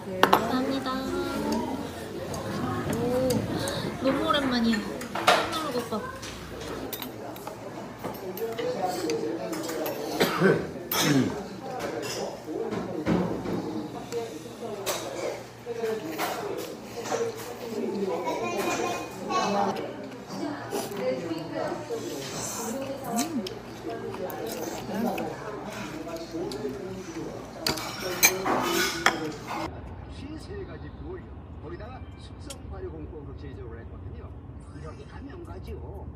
감사합니다. 오, 너무 오랜만이야. 햄버거밥. 세 가지 부어요. 거기다가 숙성 발효공법으로 제조를 했거든요. 이렇게 가면 가죠.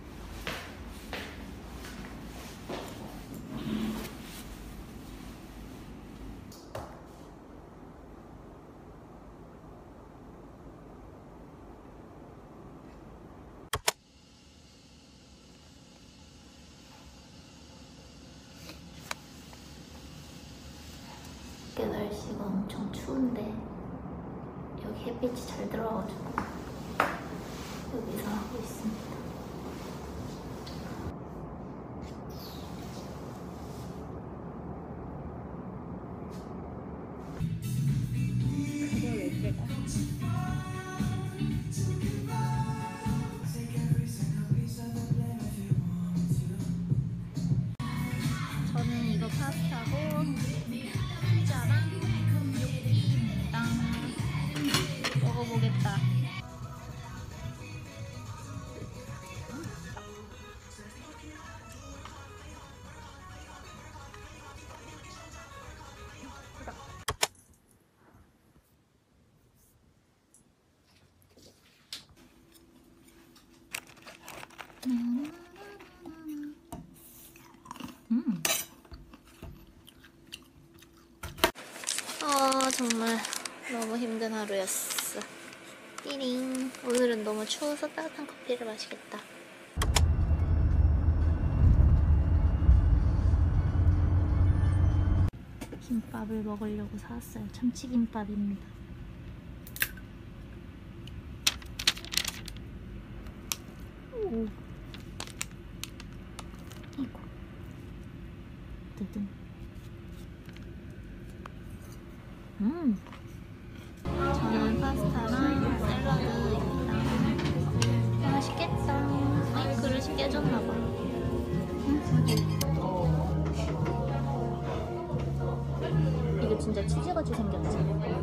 밖에 날씨가 엄청 추운데 여기 햇빛이 잘 들어와가지고 여기서 하고 있습니다. 저는 이거 파스타고 피자랑 요끼입니다. 먹어보겠다. 정말 너무 힘든 하루였어. 띠링. 오늘은 너무 추워서 따뜻한 커피를 마시겠다. 김밥을 먹으려고 사왔어요. 참치김밥입니다. 오. 이거. 뜨든. 저는 파스타랑 샐러드입니다. 맛있겠다. 아이, 그릇이 깨졌나봐. 이게 진짜 치즈같이 생겼지?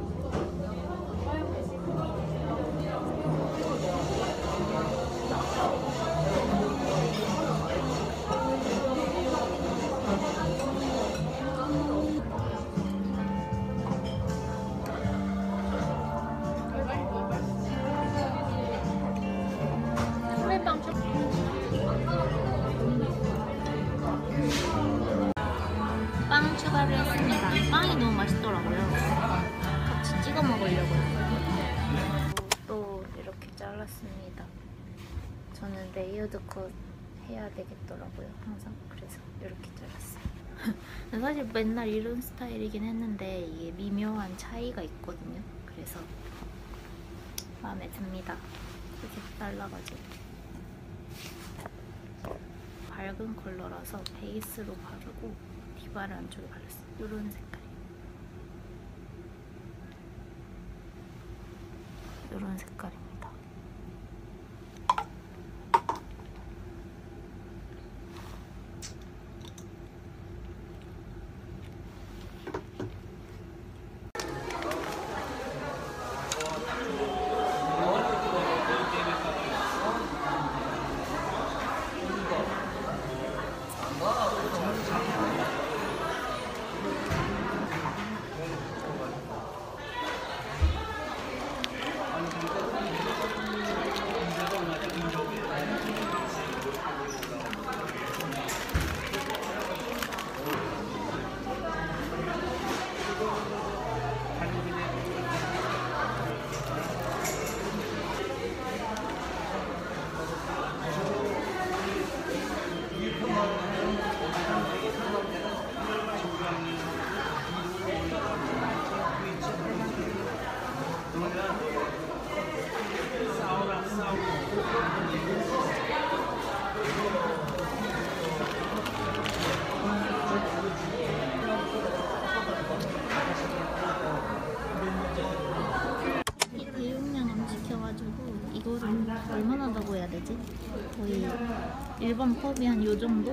빵 추가를 했습니다. 빵이 너무 맛있더라고요. 같이 찍어 먹으려고요. 또 이렇게 잘랐습니다. 저는 레이어드 컷 해야 되겠더라고요. 항상. 그래서 이렇게 잘랐어요. 사실 맨날 이런 스타일이긴 했는데 이게 미묘한 차이가 있거든요. 그래서 마음에 듭니다. 이렇게 잘라가지고. 밝은 컬러라서 베이스로 바르고 디바를 안쪽에 발랐어요. 이런 색깔. 이런 색깔입니다. 일반 컵이 한 요 정도?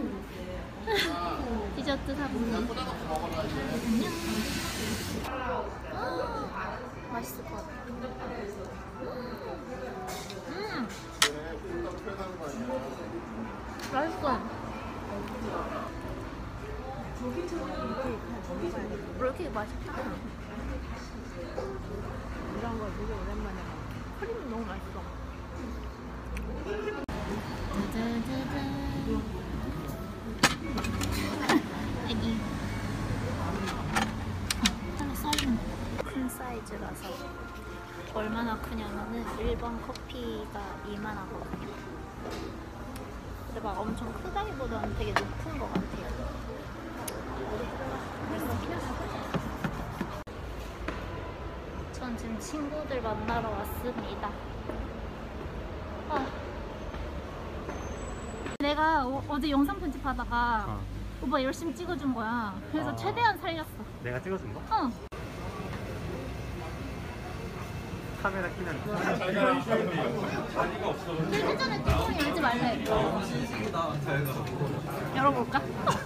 디저트 사고. 안녕. 맛있을 것 같아. 맛있어. 롤케이크 맛있다. 이런 거 되게 오랜만에 먹어. 크림이 너무 맛있어. 애기. 하나 썰는 큰 사이즈라서 얼마나 크냐면은 일반 커피가 이만하거든요. 근데 막 엄청 크다기보다는 되게 높은 것 같아요. 전 지금 친구들 만나러 왔습니다. 내가 어제 영상 편집하다가 오빠 열심히 찍어준 거야. 그래서 최대한 살렸어. 내가 찍어준 거? 어. 카메라 키는 일주일 전에 뚜껑 열지 말래. 열어볼까?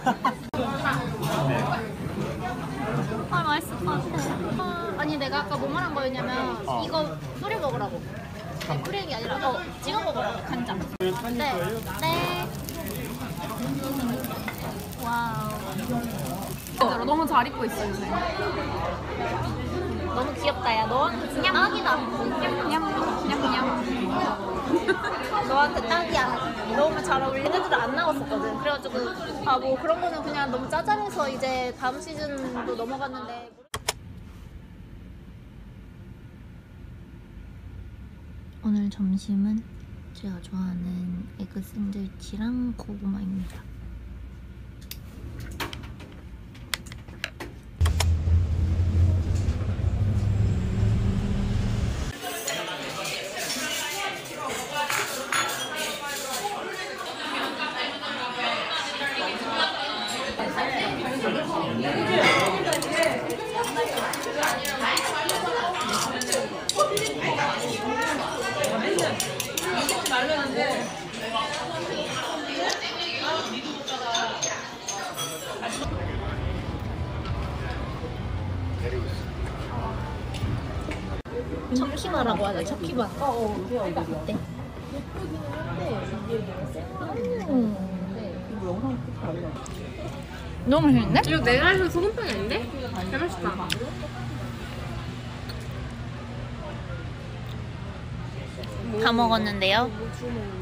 아 맛있을 것 같아. 아니 내가 아까 뭐 말한 거였냐면 이거 뿌려 먹으라고. 아니, 뿌리는 게 아니라 찍어 먹으라고 간장. 네. 네. 와우. 너무 잘 입고 있어 요새. 너무 귀엽다 야. 너한테 딱이다. 냠냠냠냠. 너한테 딱이야. 너무 잘 어울리는 애들 안 나왔었거든. 그래가지고 뭐 그런 거는 그냥 너무 짜잘해서 이제 다음 시즌도 넘어갔는데. 오늘 점심은 제가 좋아하는 에그 샌드위치랑 고구마입니다. 척키바라고 하자. 척키바. 어때? 너무 맛있는데? 이거 내가 해서 소금빵이 아닌데? 잘 맛있다. 다 먹었는데요. 뭐 주워 먹는